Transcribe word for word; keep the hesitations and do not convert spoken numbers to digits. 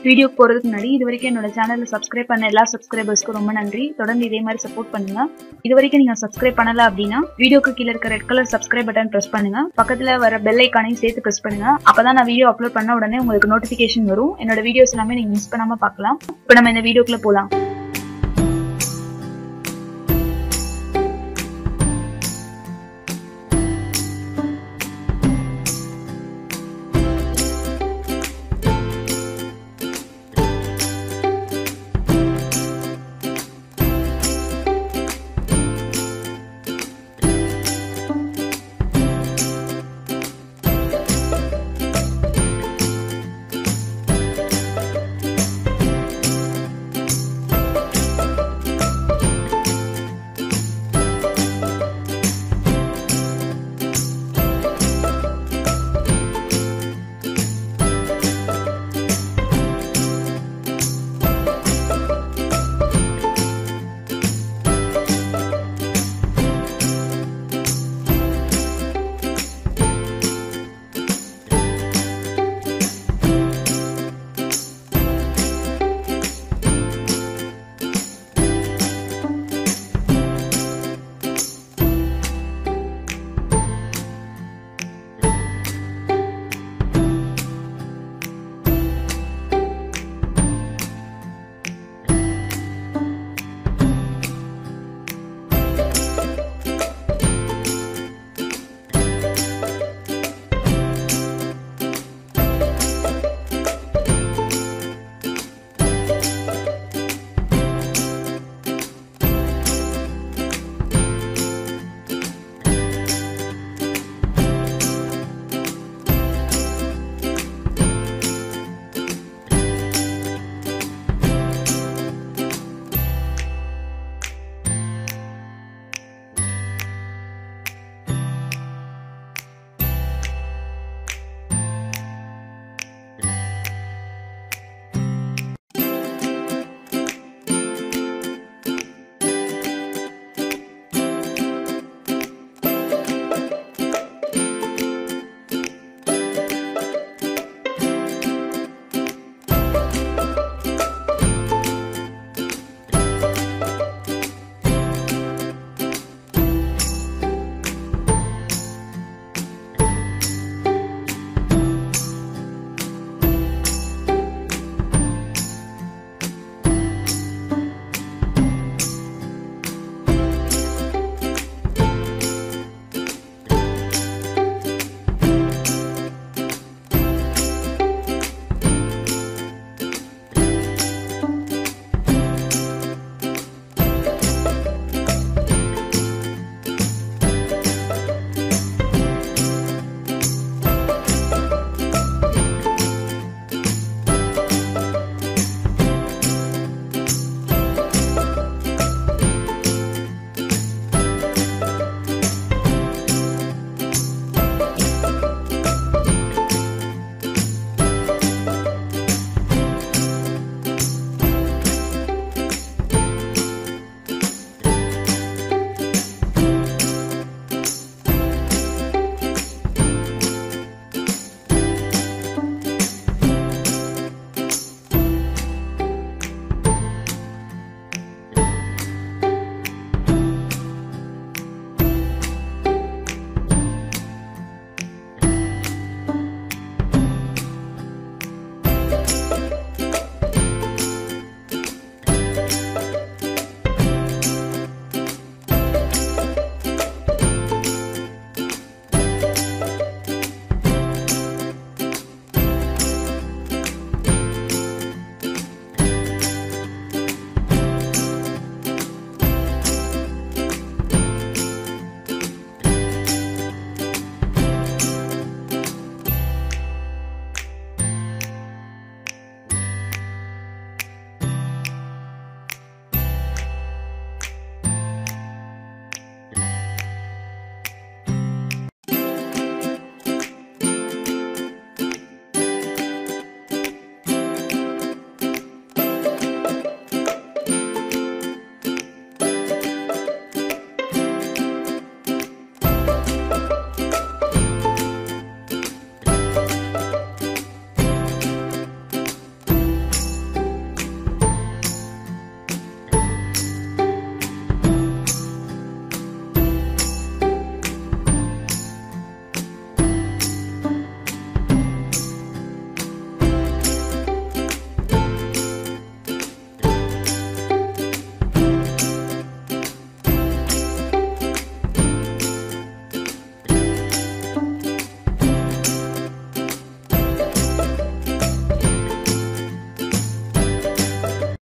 Video போறதுக்கு முன்னாடி இது வரைக்கும் என்னோட சேனலை சப்ஸ்கிரைப் பண்ண எல்லா சப்ஸ்கிரைபர்ஸ்க்கும் ரொம்ப நன்றி. தொடர்ந்து இதே மாதிரி சப்போர்ட் பண்ணுங்க. இது வரைக்கும் நீங்க சப்ஸ்கிரைப் பண்ணல அப்படின்னா வீடியோக்கு கீழே இருக்க red colour subscribe button press பண்ணுங்க. பக்கத்துல வர பெல் ஐக்கானையும் சேர்த்து பிரஸ் பண்ணுங்க. அப்பதான் நான் வீடியோ அப்லோட் பண்ண உடனே உங்களுக்கு நோட்டிபிகேஷன் வரும். என்னோட வீடியோஸ் எல்லாமே நீங்க மிஸ் பண்ணாம பார்க்கலாம். இப்போ நம்ம இந்த வீடியோக்குள்ள போலாம்.